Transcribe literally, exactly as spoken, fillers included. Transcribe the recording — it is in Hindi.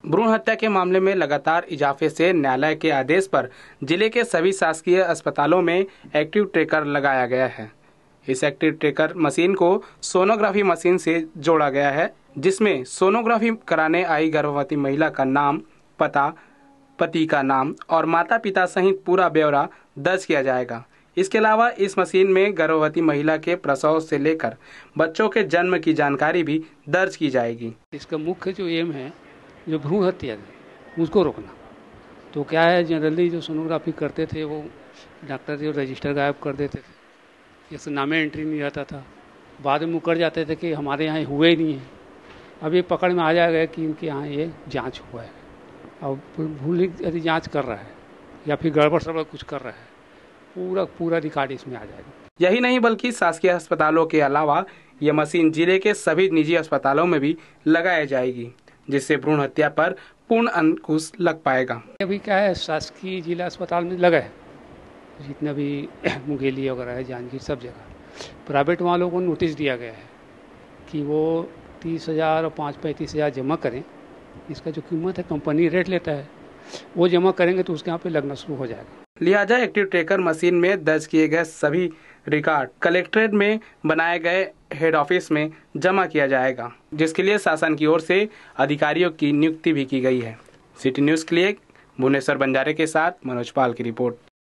भ्रूण हत्या के मामले में लगातार इजाफे से न्यायालय के आदेश पर जिले के सभी शासकीय अस्पतालों में एक्टिव ट्रैकर लगाया गया है। इस एक्टिव ट्रैकर मशीन को सोनोग्राफी मशीन से जोड़ा गया है, जिसमें सोनोग्राफी कराने आई गर्भवती महिला का नाम, पता, पति का नाम और माता पिता सहित पूरा ब्यौरा दर्ज किया जाएगा। इसके अलावा इस मशीन में गर्भवती महिला के प्रसव से लेकर बच्चों के जन्म की जानकारी भी दर्ज की जाएगी। इसका मुख्य जो एम है, जो भ्रूण हत्या है उसको रोकना। तो क्या है, जनरली जो सोनोग्राफी करते थे वो डॉक्टर जो रजिस्टर गायब कर देते थे, जैसे नामे एंट्री नहीं रहता था, बाद में मुकर जाते थे कि हमारे यहाँ हुए ही नहीं है। अब ये पकड़ में आ जाएगा कि इनके यहाँ ये जांच हुआ है, अब भूल यदि जांच कर रहा है या फिर गड़बड़ सड़बड़ कुछ कर रहा है, पूरा पूरा रिकॉर्ड इसमें आ जाएगा। यही नहीं बल्कि शासकीय अस्पतालों के अलावा यह मशीन जिले के सभी निजी अस्पतालों में भी लगाई जाएगी, जिससे भ्रूण हत्या पर पूर्ण अंकुश लग पाएगा। अभी क्या है, शासकीय जिला अस्पताल में लगा है, जितना भी मुंगेली वगैरह है, जांजगीर, सब जगह। प्राइवेट वालों को नोटिस दिया गया है कि वो तीस हज़ार और पाँच पैंतीस हज़ार जमा करें। इसका जो कीमत है कंपनी रेट लेता है, वो जमा करेंगे तो उसके यहाँ पे लगना शुरू हो जाएगा। लिहाजा एक्टिव ट्रैकर मशीन में दर्ज किए गए सभी रिकॉर्ड कलेक्ट्रेट में बनाए गए हेड ऑफिस में जमा किया जाएगा, जिसके लिए शासन की ओर से अधिकारियों की नियुक्ति भी की गई है। सिटी न्यूज़ के लिए भुवनेश्वर बंजारे के साथ मनोज पाल की रिपोर्ट।